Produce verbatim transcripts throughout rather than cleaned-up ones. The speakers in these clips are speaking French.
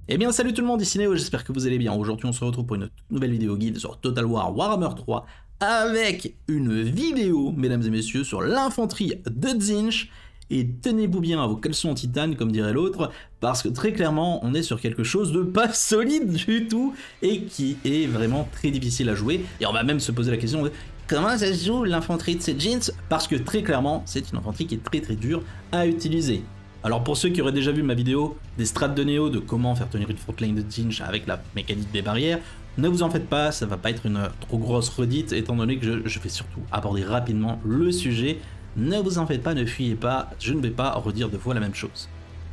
Eh bien salut tout le monde, ici Néo, j'espère que vous allez bien. Aujourd'hui on se retrouve pour une nouvelle vidéo guide sur Total War Warhammer trois avec une vidéo, mesdames et messieurs, sur l'infanterie de Tzeentch. Et tenez-vous bien à vos caleçons en titane, comme dirait l'autre, parce que très clairement on est sur quelque chose de pas solide du tout et qui est vraiment très difficile à jouer. Et on va même se poser la question de comment ça se joue l'infanterie de Tzeentch, parce que très clairement c'est une infanterie qui est très très dure à utiliser. Alors pour ceux qui auraient déjà vu ma vidéo des strats de Néo de comment faire tenir une frontline de Tzeentch avec la mécanique des barrières, ne vous en faites pas, ça va pas être une trop grosse redite étant donné que je, je vais surtout aborder rapidement le sujet. Ne vous en faites pas, ne fuyez pas, je ne vais pas redire deux fois la même chose.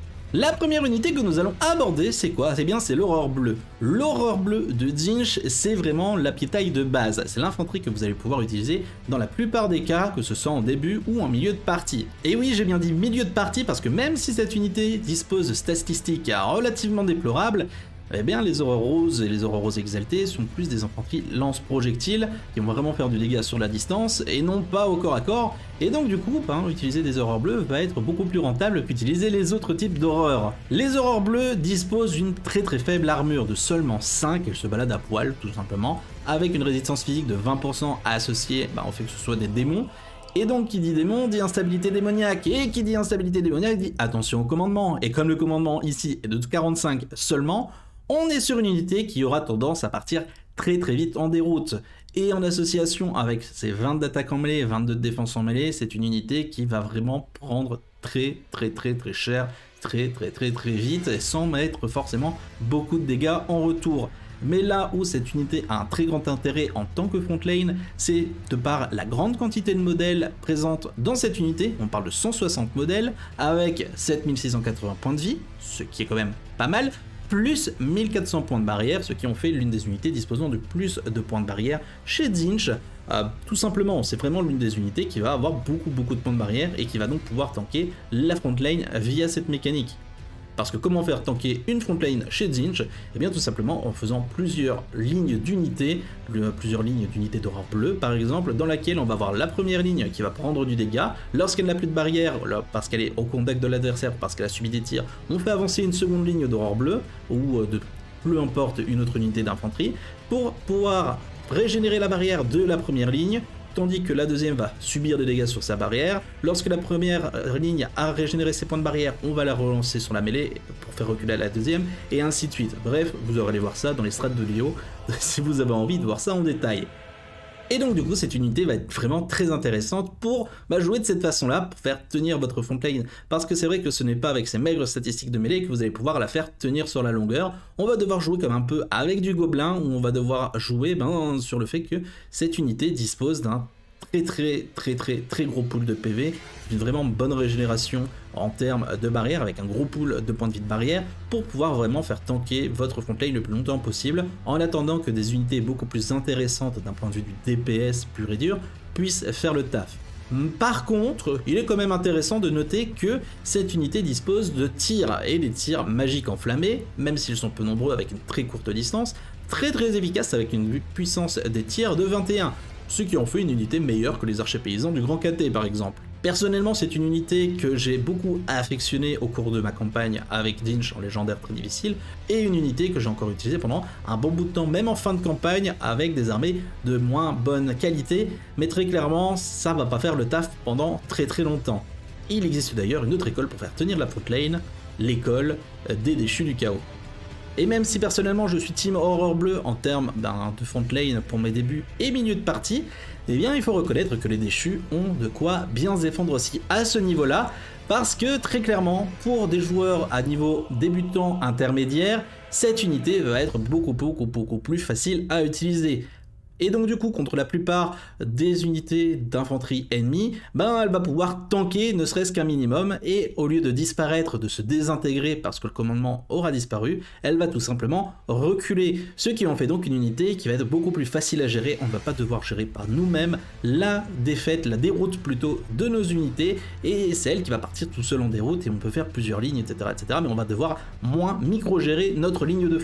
La première unité que nous allons aborder, c'est quoi? Eh bien, c'est l'aurore bleue. L'aurore bleue de Tzeentch, c'est vraiment la piétaille de base. C'est l'infanterie que vous allez pouvoir utiliser dans la plupart des cas, que ce soit en début ou en milieu de partie. Et oui, j'ai bien dit milieu de partie parce que même si cette unité dispose de statistiques relativement déplorables, eh bien les aurores roses et les aurores roses exaltées sont plus des infanteries lance-projectiles qui vont vraiment faire du dégât sur la distance et non pas au corps à corps. Et donc du coup, hein, utiliser des aurores bleues va être beaucoup plus rentable qu'utiliser les autres types d'aurores. Les aurores bleues disposent d'une très très faible armure de seulement cinq, elles se baladent à poil tout simplement, avec une résistance physique de vingt pour cent associée bah, au fait que ce soit des démons. Et donc qui dit démon dit instabilité démoniaque, et qui dit instabilité démoniaque dit attention au commandement. Et comme le commandement ici est de quarante-cinq seulement, on est sur une unité qui aura tendance à partir très très vite en déroute. Et en association avec ses vingt d'attaque en mêlée et vingt-deux de défense en mêlée, c'est une unité qui va vraiment prendre très très très très cher, très très très très vite, et sans mettre forcément beaucoup de dégâts en retour. Mais là où cette unité a un très grand intérêt en tant que front lane, c'est de par la grande quantité de modèles présentes dans cette unité. On parle de cent soixante modèles avec sept mille six cent quatre-vingts points de vie, ce qui est quand même pas mal, plus mille quatre cents points de barrière, ce qui en fait l'une des unités disposant de plus de points de barrière chez Tzeentch. Euh, tout simplement, c'est vraiment l'une des unités qui va avoir beaucoup beaucoup de points de barrière et qui va donc pouvoir tanker la front lane via cette mécanique. Parce que comment faire tanker une front lane chez Tzeentch? Eh bien tout simplement en faisant plusieurs lignes d'unités, plusieurs lignes d'unités d'aurore bleue par exemple, dans laquelle on va avoir la première ligne qui va prendre du dégât. Lorsqu'elle n'a plus de barrière, parce qu'elle est au contact de l'adversaire, parce qu'elle a subi des tirs, on fait avancer une seconde ligne d'aurore bleue, ou de peu importe une autre unité d'infanterie, pour pouvoir régénérer la barrière de la première ligne, tandis que la deuxième va subir des dégâts sur sa barrière. Lorsque la première ligne a régénéré ses points de barrière, on va la relancer sur la mêlée pour faire reculer la deuxième, et ainsi de suite. Bref, vous aurez allé voir ça dans les strats de Néo, si vous avez envie de voir ça en détail. Et donc du coup, cette unité va être vraiment très intéressante pour bah, jouer de cette façon-là, pour faire tenir votre front lane. Parce que c'est vrai que ce n'est pas avec ces maigres statistiques de mêlée que vous allez pouvoir la faire tenir sur la longueur. On va devoir jouer comme un peu avec du gobelin, où on va devoir jouer ben, sur le fait que cette unité dispose d'un très très très très très gros pool de P V, d'une vraiment bonne régénération en termes de barrière, avec un gros pool de points de vie de barrière, pour pouvoir vraiment faire tanker votre front lane le plus longtemps possible, en attendant que des unités beaucoup plus intéressantes d'un point de vue du D P S pur et dur puissent faire le taf. Par contre, il est quand même intéressant de noter que cette unité dispose de tirs, et des tirs magiques enflammés, même s'ils sont peu nombreux avec une très courte distance, très très efficaces avec une puissance des tirs de vingt et un. Ce qui en fait une unité meilleure que les archers paysans du Grand K T par exemple. Personnellement, c'est une unité que j'ai beaucoup affectionnée au cours de ma campagne avec Tzeentch en légendaire très difficile, et une unité que j'ai encore utilisée pendant un bon bout de temps, même en fin de campagne, avec des armées de moins bonne qualité, mais très clairement, ça va pas faire le taf pendant très très longtemps. Il existe d'ailleurs une autre école pour faire tenir la front lane, l'école des déchus du chaos. Et même si personnellement je suis team aurore bleue en termes ben, de front lane pour mes débuts et milieu de partie, eh bien il faut reconnaître que les déchus ont de quoi bien se défendre aussi à ce niveau-là, parce que très clairement, pour des joueurs à niveau débutant intermédiaire, cette unité va être beaucoup beaucoup beaucoup plus facile à utiliser. Et donc du coup, contre la plupart des unités d'infanterie ennemies, ben elle va pouvoir tanker ne serait-ce qu'un minimum, et au lieu de disparaître, de se désintégrer parce que le commandement aura disparu, elle va tout simplement reculer. Ce qui en fait donc une unité qui va être beaucoup plus facile à gérer. On ne va pas devoir gérer par nous-mêmes la défaite, la déroute plutôt de nos unités, et c'est elle qui va partir tout seul en déroute, et on peut faire plusieurs lignes, et cetera, et cetera. Mais on va devoir moins micro-gérer notre ligne de front.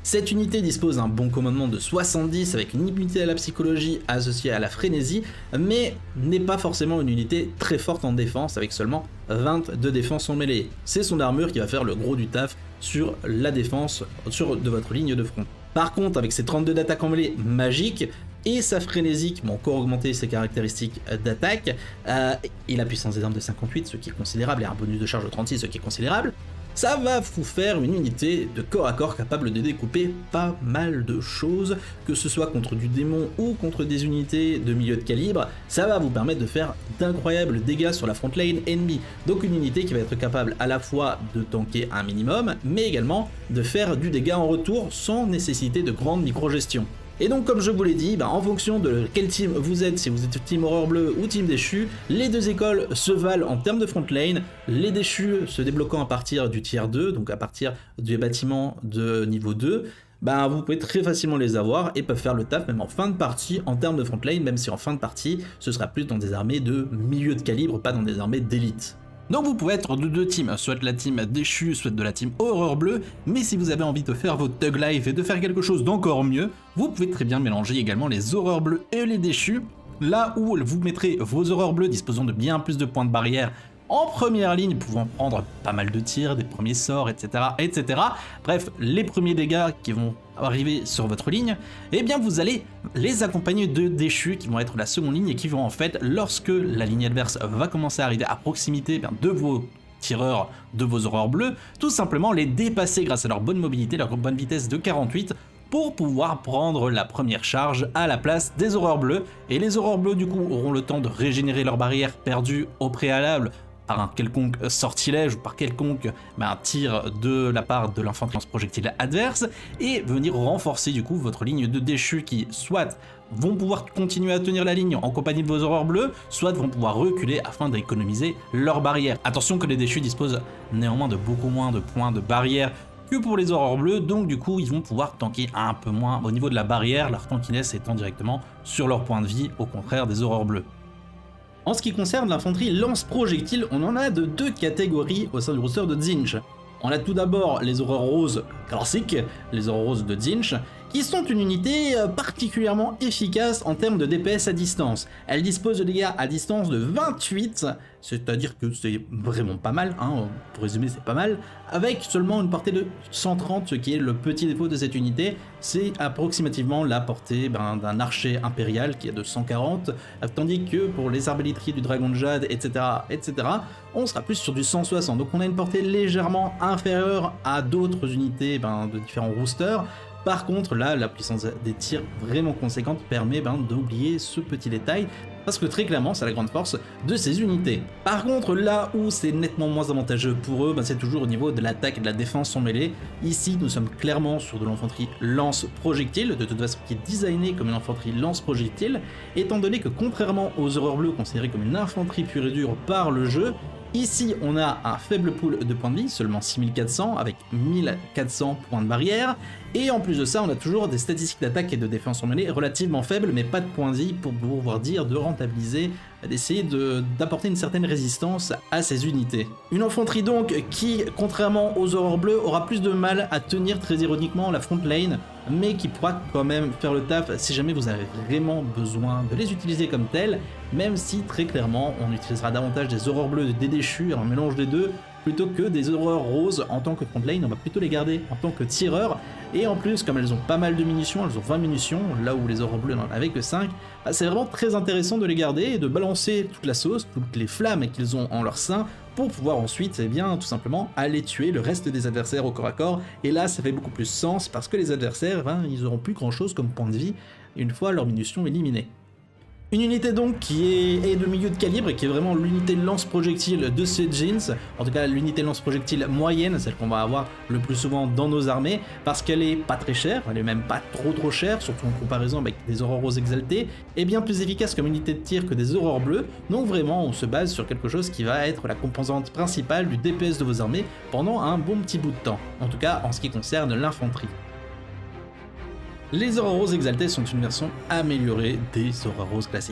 Cette unité dispose d'un bon commandement de soixante-dix avec une immunité à la psychologie associée à la frénésie, mais n'est pas forcément une unité très forte en défense avec seulement vingt de défense en mêlée. C'est son armure qui va faire le gros du taf sur la défense sur, de votre ligne de front. Par contre, avec ses trente-deux d'attaque en mêlée magique et sa frénésie qui vont encore augmenter ses caractéristiques d'attaque, euh, et la puissance des armes de cinquante-huit, ce qui est considérable, et un bonus de charge de trente-six, ce qui est considérable, ça va vous faire une unité de corps à corps capable de découper pas mal de choses, que ce soit contre du démon ou contre des unités de milieu de calibre, ça va vous permettre de faire d'incroyables dégâts sur la front lane ennemie. Donc une unité qui va être capable à la fois de tanker un minimum, mais également de faire du dégât en retour sans nécessiter de grande micro-gestion. Et donc comme je vous l'ai dit, bah, en fonction de quel team vous êtes, si vous êtes team horreur bleue ou team déchu, les deux écoles se valent en termes de front lane, les déchus se débloquant à partir du tier deux, donc à partir des bâtiments de niveau deux, bah, vous pouvez très facilement les avoir et peuvent faire le taf même en fin de partie en termes de front lane, même si en fin de partie ce sera plus dans des armées de milieu de calibre, pas dans des armées d'élite. Donc vous pouvez être de deux teams, soit la team déchue, soit de la team horreur bleue, mais si vous avez envie de faire votre thug life et de faire quelque chose d'encore mieux, vous pouvez très bien mélanger également les horreurs bleues et les déchus, là où vous mettrez vos horreurs bleues disposant de bien plus de points de barrière en première ligne, pouvant prendre pas mal de tirs, des premiers sorts, et cetera, et cetera. Bref, les premiers dégâts qui vont arriver sur votre ligne, eh bien vous allez les accompagner de déchus qui vont être la seconde ligne et qui vont en fait, lorsque la ligne adverse va commencer à arriver à proximité bien, de vos tireurs, de vos horreurs bleues, tout simplement les dépasser grâce à leur bonne mobilité, leur bonne vitesse de quarante-huit, pour pouvoir prendre la première charge à la place des horreurs bleues. Et les horreurs bleues du coup auront le temps de régénérer leurs barrières perdues au préalable par un quelconque sortilège ou par quelconque bah, tir de la part de l'infanterie lance-projectile adverse et venir renforcer du coup votre ligne de déchus qui soit vont pouvoir continuer à tenir la ligne en compagnie de vos horreurs bleues, soit vont pouvoir reculer afin d'économiser leurs barrières. Attention que les déchus disposent néanmoins de beaucoup moins de points de barrière que pour les horreurs bleues, donc du coup ils vont pouvoir tanker un peu moins au niveau de la barrière, leur tankiness étant directement sur leur point de vie, au contraire des horreurs bleues. En ce qui concerne l'infanterie lance-projectile, on en a de deux catégories au sein du roster de Tzeentch. On a tout d'abord les horreurs roses classiques, les horreurs roses de Tzeentch, qui sont une unité particulièrement efficace en termes de D P S à distance. Elle dispose de dégâts à distance de vingt-huit, c'est-à-dire que c'est vraiment pas mal, hein, pour résumer c'est pas mal, avec seulement une portée de cent trente, ce qui est le petit défaut de cette unité, c'est approximativement la portée ben, d'un archer impérial qui est de cent quarante, tandis que pour les arbalétriers du dragon de jade, et cetera, et cetera, on sera plus sur du cent soixante, donc on a une portée légèrement inférieure à d'autres unités ben, de différents roosters. Par contre, là, la puissance des tirs vraiment conséquente permet ben, d'oublier ce petit détail, parce que très clairement, c'est la grande force de ces unités. Par contre, là où c'est nettement moins avantageux pour eux, ben, c'est toujours au niveau de l'attaque et de la défense en mêlée. Ici, nous sommes clairement sur de l'infanterie lance-projectile, de toute façon qui est designée comme une infanterie lance-projectile, étant donné que contrairement aux horreurs bleues considérées comme une infanterie pure et dure par le jeu, ici, on a un faible pool de points de vie, seulement six mille quatre cents, avec mille quatre cents points de barrière, et en plus de ça, on a toujours des statistiques d'attaque et de défense en mêlée relativement faibles, mais pas de points de vie pour pouvoir dire de rentabiliser, d'essayer d'apporter une certaine résistance à ces unités. Une infanterie donc qui, contrairement aux horreurs bleues, aura plus de mal à tenir très ironiquement la front lane, mais qui pourra quand même faire le taf si jamais vous avez vraiment besoin de les utiliser comme tels, même si très clairement on utilisera davantage des horreurs bleues et des déchus, un mélange des deux, plutôt que des horreurs roses en tant que front lane. On va plutôt les garder en tant que tireurs, et en plus comme elles ont pas mal de munitions, elles ont vingt munitions, là où les horreurs bleues n'en avaient que cinq, bah c'est vraiment très intéressant de les garder et de balancer toute la sauce, toutes les flammes qu'ils ont en leur sein, pour pouvoir ensuite, eh bien, tout simplement, aller tuer le reste des adversaires au corps à corps. Et là, ça fait beaucoup plus sens, parce que les adversaires, ben, ils auront plus grand chose comme point de vie, une fois leurs munitions éliminées. Une unité donc qui est, est de milieu de calibre et qui est vraiment l'unité lance-projectile de ces jeans, en tout cas l'unité lance-projectile moyenne, celle qu'on va avoir le plus souvent dans nos armées, parce qu'elle est pas très chère, elle est même pas trop trop chère, surtout en comparaison avec des horreurs roses exaltées, et bien plus efficace comme unité de tir que des horreurs bleues, donc vraiment on se base sur quelque chose qui va être la composante principale du D P S de vos armées pendant un bon petit bout de temps, en tout cas en ce qui concerne l'infanterie. Les horreurs roses exaltées sont une version améliorée des horreurs roses classiques.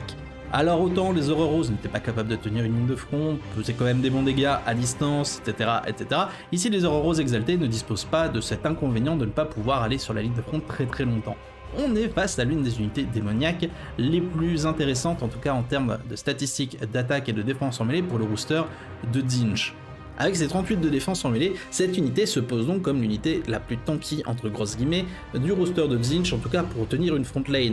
Alors autant les Horreurs Roses n'étaient pas capables de tenir une ligne de front, faisaient quand même des bons dégâts à distance, et cetera, et cetera. Ici les Horreurs Roses exaltées ne disposent pas de cet inconvénient de ne pas pouvoir aller sur la ligne de front très très longtemps. On est face à l'une des unités démoniaques les plus intéressantes, en tout cas en termes de statistiques d'attaque et de défense en mêlée pour le rooster de Tzeentch. Avec ses trente-huit de défense en mêlée, cette unité se pose donc comme l'unité la plus tanky entre grosses guillemets du rooster de Tzeentch, en tout cas pour tenir une front lane.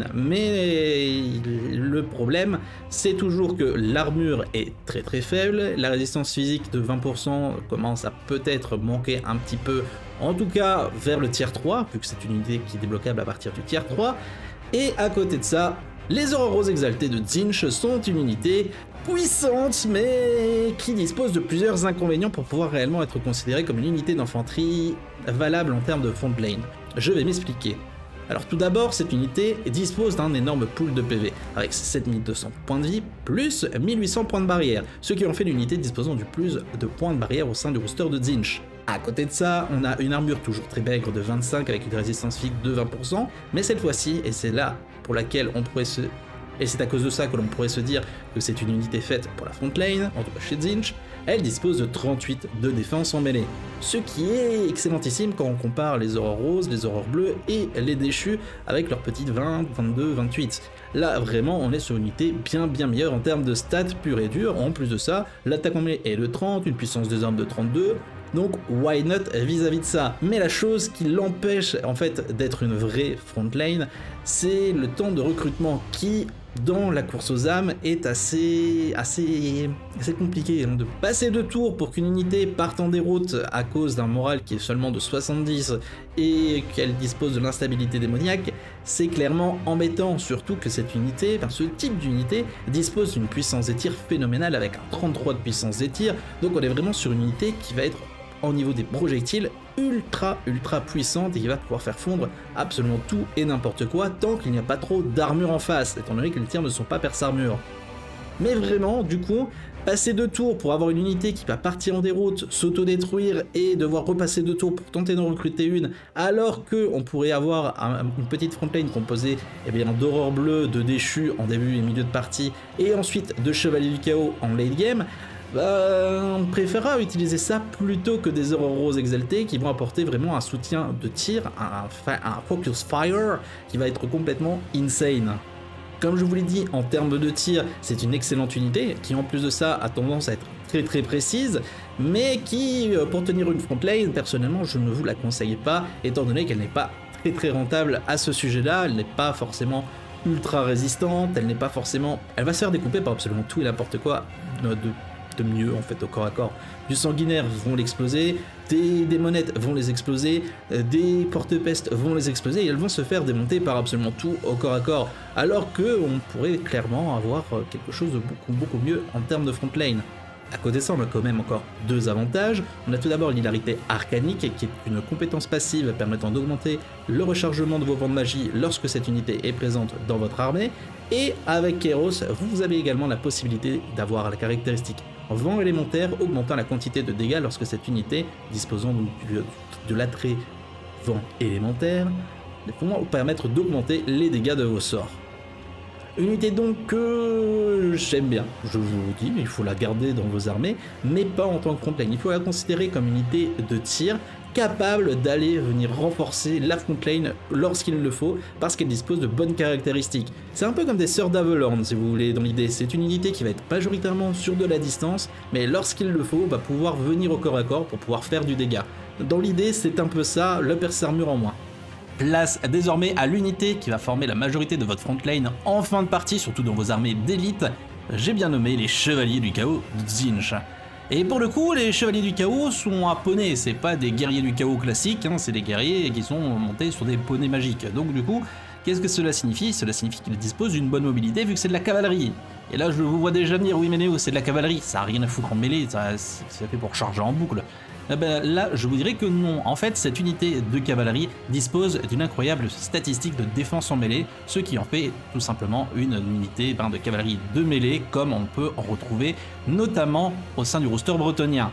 Mais le problème, c'est toujours que l'armure est très très faible, la résistance physique de vingt pour cent commence à peut-être manquer un petit peu, en tout cas vers le tier trois, vu que c'est une unité qui est débloquable à partir du tier trois, et à côté de ça, les Horreurs Roses exaltées de Tzeentch sont une unité puissante, mais qui dispose de plusieurs inconvénients pour pouvoir réellement être considérée comme une unité d'infanterie valable en termes de front lane. Je vais m'expliquer. Alors tout d'abord, cette unité dispose d'un énorme pool de P V, avec sept mille deux cents points de vie, plus mille huit cents points de barrière, ce qui en fait l'unité disposant du plus de points de barrière au sein du rooster de Tzeentch. À côté de ça, on a une armure toujours très maigre de vingt-cinq avec une résistance physique de vingt pour cent, mais cette fois-ci, et c'est là pour laquelle on pourrait se... Et c'est à cause de ça que l'on pourrait se dire que c'est une unité faite pour la front lane, en tout cas chez Tzeentch, elle dispose de trente-huit de défense en mêlée. Ce qui est excellentissime quand on compare les Horreurs Roses, les Horreurs Bleues et les Déchus avec leurs petites vingt, vingt-deux, vingt-huit. Là vraiment on est sur une unité bien bien meilleure en termes de stats pure et dure. En plus de ça, l'attaque en mêlée est de trente, une puissance des armes de trente-deux. Donc why not vis-à-vis de ça. Mais la chose qui l'empêche en fait d'être une vraie front lane, c'est le temps de recrutement qui, dans la course aux âmes, est assez, assez, assez compliqué. De passer deux tours pour qu'une unité parte en déroute à cause d'un moral qui est seulement de soixante-dix et qu'elle dispose de l'instabilité démoniaque, c'est clairement embêtant, surtout que cette unité, enfin ce type d'unité, dispose d'une puissance des tirs phénoménale avec un trente-trois de puissance des tirs, donc on est vraiment sur une unité qui va être au niveau des projectiles ultra ultra puissante et qui va pouvoir faire fondre absolument tout et n'importe quoi tant qu'il n'y a pas trop d'armure en face, étant donné que les tirs ne sont pas perce-armure. Mais vraiment, du coup, passer deux tours pour avoir une unité qui va partir en déroute, s'auto-détruire et devoir repasser deux tours pour tenter d'en recruter une, alors qu'on pourrait avoir un, une petite frontline composée eh bien, d'Horreurs Bleues, de Déchus en début et milieu de partie, et ensuite de Chevaliers du Chaos en late game, bah, on préférera utiliser ça plutôt que des Horreurs Roses exaltées qui vont apporter vraiment un soutien de tir, un, un focus fire qui va être complètement insane. Comme je vous l'ai dit, en termes de tir, c'est une excellente unité qui en plus de ça a tendance à être très très précise, mais qui, pour tenir une front lane, personnellement je ne vous la conseille pas, étant donné qu'elle n'est pas très très rentable à ce sujet-là, elle n'est pas forcément ultra résistante, elle n'est pas forcément... Elle va se faire découper par absolument tout et n'importe quoi de... de de mieux en fait au corps à corps. Du sanguinaire vont l'exploser, des démonettes vont les exploser, des porte-peste vont les exploser et elles vont se faire démonter par absolument tout au corps à corps, alors que on pourrait clairement avoir quelque chose de beaucoup beaucoup mieux en termes de front lane. À côté de ça, on a quand même encore deux avantages. On a tout d'abord l'hilarité arcanique, qui est une compétence passive permettant d'augmenter le rechargement de vos points de magie lorsque cette unité est présente dans votre armée. Et avec Kairos, vous avez également la possibilité d'avoir la caractéristique vent élémentaire, augmentant la quantité de dégâts lorsque cette unité, disposant donc de l'attrait vent élémentaire, vont permettre d'augmenter les dégâts de vos sorts. Une unité donc que j'aime bien, je vous le dis, il faut la garder dans vos armées, mais pas en tant que frontline. Il faut la considérer comme une unité de tir capable d'aller venir renforcer la frontline lorsqu'il le faut, parce qu'elle dispose de bonnes caractéristiques. C'est un peu comme des Sœurs d'Avelorn, si vous voulez, dans l'idée. C'est une unité qui va être majoritairement sur de la distance, mais lorsqu'il le faut, va pouvoir venir au corps à corps pour pouvoir faire du dégât. Dans l'idée, c'est un peu ça, le perce-armure en moins. Place désormais à l'unité qui va former la majorité de votre frontline en fin de partie, surtout dans vos armées d'élite. J'ai bien nommé les Chevaliers du Chaos de Tzeentch. Et pour le coup, les Chevaliers du Chaos sont à poney, c'est pas des guerriers du chaos classiques, hein, c'est des guerriers qui sont montés sur des poneys magiques. Donc du coup, qu'est-ce que cela signifie? Cela signifie qu'ils disposent d'une bonne mobilité vu que c'est de la cavalerie. Et là je vous vois déjà venir, oui mais Néo, c'est de la cavalerie, ça a rien à foutre en mêlée, ça c'est fait pour charger en boucle. Eh ben, là, je vous dirais que non. En fait, cette unité de cavalerie dispose d'une incroyable statistique de défense en mêlée, ce qui en fait tout simplement une unité ben, de cavalerie de mêlée, comme on peut en retrouver notamment au sein du roster bretonien.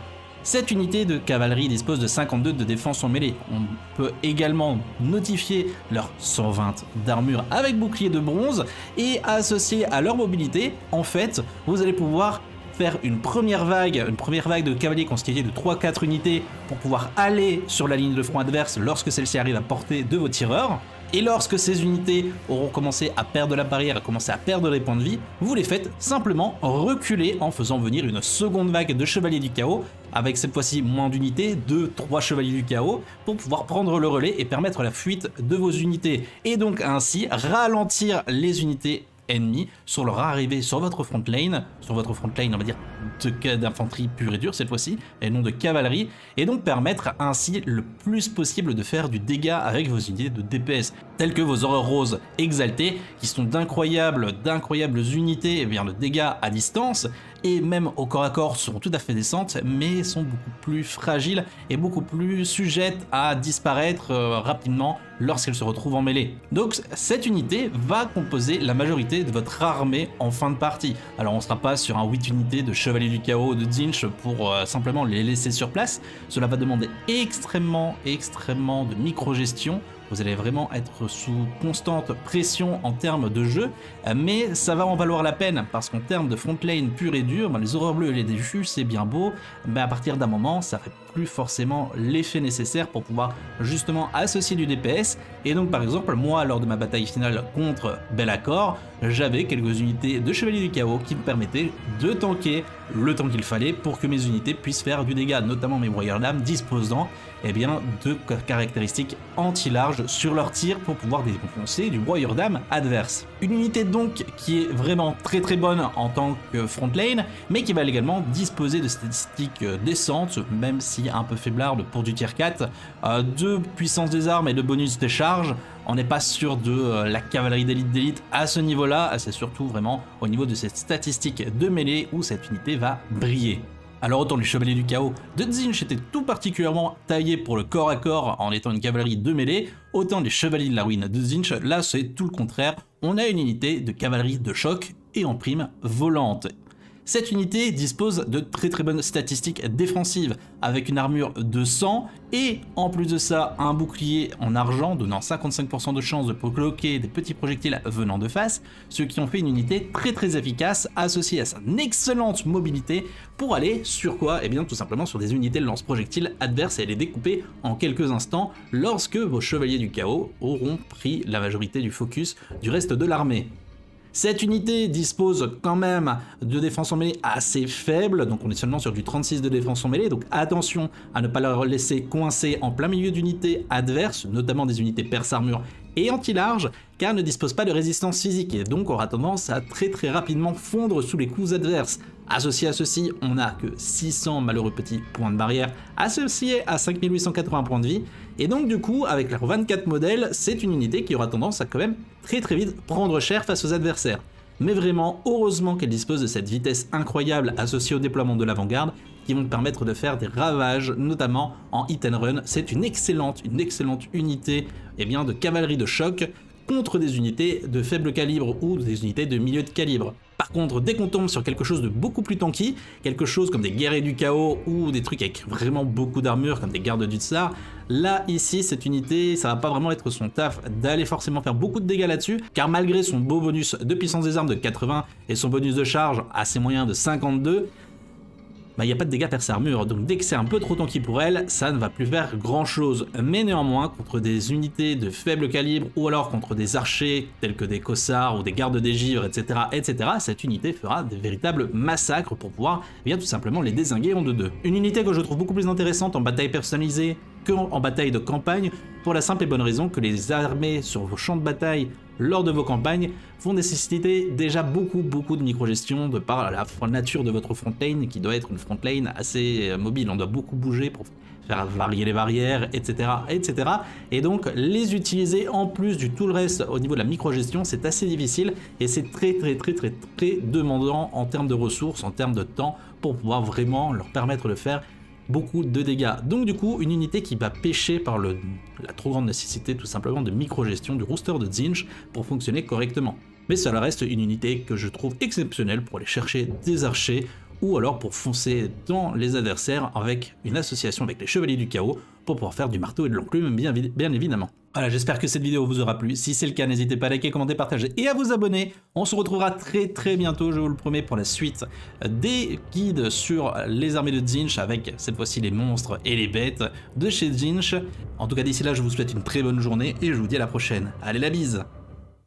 Cette unité de cavalerie dispose de cinquante-deux de défense en mêlée. On peut également notifier leurs cent vingt d'armure avec bouclier de bronze et associé à leur mobilité, en fait, vous allez pouvoir faire une première vague, une première vague de cavaliers constituée de trois quatre unités pour pouvoir aller sur la ligne de front adverse lorsque celle-ci arrive à portée de vos tireurs. Et lorsque ces unités auront commencé à perdre la barrière, à commencer à perdre les points de vie, vous les faites simplement reculer en faisant venir une seconde vague de chevaliers du chaos, avec cette fois-ci moins d'unités, de trois chevaliers du chaos, pour pouvoir prendre le relais et permettre la fuite de vos unités. Et donc ainsi ralentir les unités ennemis sur leur arrivée sur votre front lane, sur votre front lane on va dire d'infanterie pure et dure cette fois-ci, et non de cavalerie, et donc permettre ainsi le plus possible de faire du dégât avec vos unités de D P S, telles que vos horreurs roses exaltées, qui sont d'incroyables, d'incroyables unités et bien de dégâts à distance, et même au corps à corps seront tout à fait décentes, mais sont beaucoup plus fragiles et beaucoup plus sujettes à disparaître euh, rapidement lorsqu'elles se retrouvent en mêlée. Donc cette unité va composer la majorité de votre armée en fin de partie. Alors on ne sera pas sur un huit unités de chevaliers du chaos de Tzeentch pour euh, simplement les laisser sur place. Cela va demander extrêmement, extrêmement de micro-gestion. Vous allez vraiment être sous constante pression en termes de jeu, mais ça va en valoir la peine parce qu'en termes de front lane pur et dur, ben les horreurs bleues et les déchus c'est bien beau, mais à partir d'un moment ça fait plus forcément l'effet nécessaire pour pouvoir justement associer du D P S. Et donc par exemple moi lors de ma bataille finale contre Be'lakor, j'avais quelques unités de chevaliers du chaos qui me permettaient de tanker le temps qu'il fallait pour que mes unités puissent faire du dégât, notamment mes warriors d'âme disposant eh bien, de caractéristiques anti-large sur leur tir pour pouvoir défoncer du warrior d'âme adverse. Une unité donc qui est vraiment très très bonne en tant que front lane, mais qui va également disposer de statistiques décentes, même si un peu faiblarde pour du tier quatre, euh, de puissance des armes et de bonus des charges. On n'est pas sûr de euh, la cavalerie d'élite d'élite à ce niveau-là, c'est surtout vraiment au niveau de cette statistique de mêlée où cette unité va briller. Alors autant les chevaliers du chaos de Tzeentch étaient tout particulièrement taillés pour le corps à corps en étant une cavalerie de mêlée, autant les chevaliers de la ruine de Tzeentch, là c'est tout le contraire, on a une unité de cavalerie de choc et en prime volante. Cette unité dispose de très très bonnes statistiques défensives avec une armure de cent et en plus de ça un bouclier en argent donnant cinquante-cinq pour cent de chance de bloquer des petits projectiles venant de face, ce qui en fait une unité très très efficace associée à son excellente mobilité pour aller sur quoi? Eh bien tout simplement sur des unités de lance-projectiles adverses et les découper en quelques instants lorsque vos chevaliers du chaos auront pris la majorité du focus du reste de l'armée. Cette unité dispose quand même de défense en mêlée assez faible, donc on est seulement sur du trente-six de défense en mêlée, donc attention à ne pas leur laisser coincer en plein milieu d'unités adverses, notamment des unités perce armure et anti-large, car elle ne dispose pas de résistance physique et donc aura tendance à très très rapidement fondre sous les coups adverses. Associé à ceci, on n'a que six cents malheureux petits points de barrière associés à cinq mille huit cent quatre-vingts points de vie, et donc du coup avec leurs vingt-quatre modèles, c'est une unité qui aura tendance à quand même très très vite prendre cher face aux adversaires. Mais vraiment, heureusement qu'elle dispose de cette vitesse incroyable associée au déploiement de l'avant-garde, qui vont permettre de faire des ravages, notamment en hit and run. C'est une excellente, une excellente unité eh bien, de cavalerie de choc contre des unités de faible calibre ou des unités de milieu de calibre. Par contre, dès qu'on tombe sur quelque chose de beaucoup plus tanky, quelque chose comme des guerriers du chaos ou des trucs avec vraiment beaucoup d'armure comme des gardes du tsar, là ici cette unité ça va pas vraiment être son taf d'aller forcément faire beaucoup de dégâts là-dessus, car malgré son beau bonus de puissance des armes de quatre-vingts et son bonus de charge assez moyen de cinquante-deux, bah il n'y a pas de dégâts perce armure, donc dès que c'est un peu trop tanky pour elle, ça ne va plus faire grand chose. Mais néanmoins, contre des unités de faible calibre ou alors contre des archers tels que des cossards ou des gardes des givres, et cetera, et cetera, cette unité fera des véritables massacres pour pouvoir eh bien, tout simplement les dézinguer en deux deux. Une unité que je trouve beaucoup plus intéressante en bataille personnalisée qu'en bataille de campagne, pour la simple et bonne raison que les armées sur vos champs de bataille lors de vos campagnes vont nécessiter déjà beaucoup beaucoup de micro-gestion de par la nature de votre front lane qui doit être une front lane assez mobile, on doit beaucoup bouger pour faire varier les barrières, et cetera, et cetera. Et donc les utiliser en plus du tout le reste au niveau de la micro-gestion, c'est assez difficile et c'est très très très très très demandant en termes de ressources, en termes de temps pour pouvoir vraiment leur permettre de faire beaucoup de dégâts. Donc du coup, une unité qui va pêcher par le, la trop grande nécessité tout simplement de micro-gestion du rooster de Tzeentch pour fonctionner correctement. Mais ça reste une unité que je trouve exceptionnelle pour aller chercher des archers ou alors pour foncer dans les adversaires avec une association avec les Chevaliers du Chaos pour pouvoir faire du marteau et de l'enclume, bien, bien évidemment. Voilà, j'espère que cette vidéo vous aura plu. Si c'est le cas, n'hésitez pas à liker, commenter, partager et à vous abonner. On se retrouvera très très bientôt, je vous le promets, pour la suite des guides sur les armées de Tzeentch avec cette fois-ci les monstres et les bêtes de chez Tzeentch. En tout cas, d'ici là, je vous souhaite une très bonne journée et je vous dis à la prochaine. Allez, la bise!